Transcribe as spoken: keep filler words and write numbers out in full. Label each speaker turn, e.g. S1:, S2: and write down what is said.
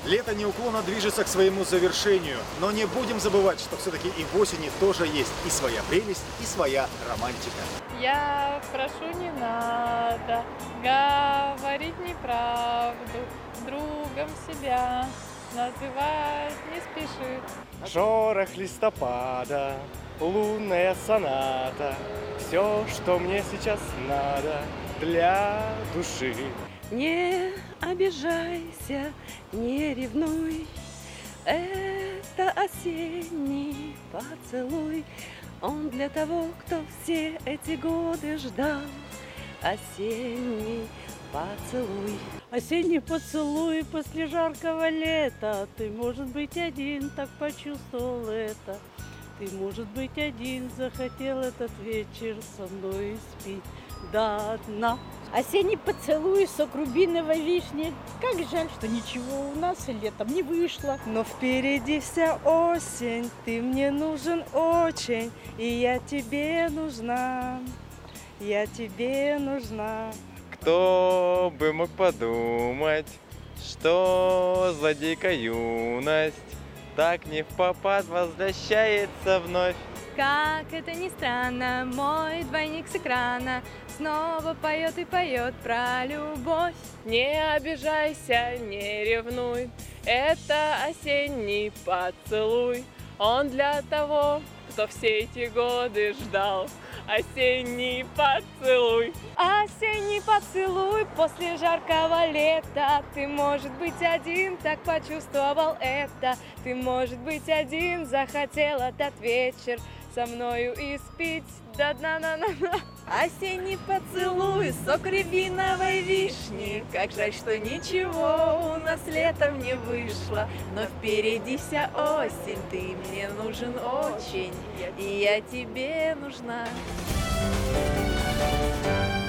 S1: Лето неуклонно движется к своему завершению, но не будем забывать, что все-таки и в осени тоже есть и своя прелесть, и своя романтика.
S2: Я прошу, не надо говорить неправду, другом себя называть не спешит.
S3: Шорох листопада, лунная соната, все, что мне сейчас надо для души.
S4: Не обижайся, не ревнуй, это осенний поцелуй. Он для того, кто все эти годы ждал. Осенний поцелуй.
S5: Осенний поцелуй после жаркого лета. Ты, может быть, один так почувствовал это. Ты, может быть, один захотел этот вечер со мной спить до дна.
S6: Осенний поцелуй, сок рубиновой вишни. Как жаль, что ничего у нас летом не вышло.
S4: Но впереди вся осень, ты мне нужен очень, и я тебе нужна, я тебе нужна.
S3: Кто бы мог подумать, что злодейка юность так не впопад возвращается вновь.
S2: Как это ни странно, мой двойник с экрана снова поет и поет про любовь. Не обижайся, не ревнуй, это осенний поцелуй. Он для того, кто все эти годы ждал. Осенний поцелуй. Осенний поцелуй после жаркого лета. Ты, может быть, один так почувствовал это. Ты, может быть, один захотел этот вечер со мною испить до дна на на на.
S4: Осенний поцелуй, сок рябиновой вишни. Как жаль, что ничего у нас летом не вышло. Но впереди вся осень, ты мне нужен очень, и я тебе нужна.